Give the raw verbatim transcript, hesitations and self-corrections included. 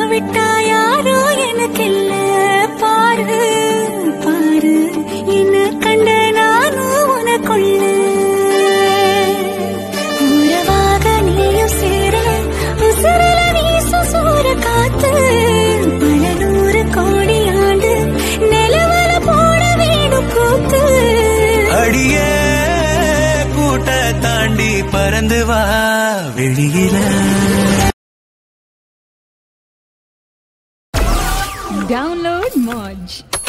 விட்டா யாரோ எனக்கு இல்ல பாரு பாரு என்ன கண்ட நானும் உனக்குள்ள உறவாக நீயும் சேர உசுரல வீசு சூற காத்து பல நூறு கோடி ஆண்டு நிலவல போட வீடும் கூத்து அடியே கூட்ட தாண்டி பறந்து வா வெளியில. Download Moj.